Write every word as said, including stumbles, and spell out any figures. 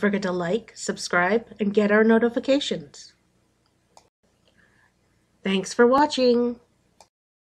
forget to like, subscribe, and get our notifications. Thanks for watching.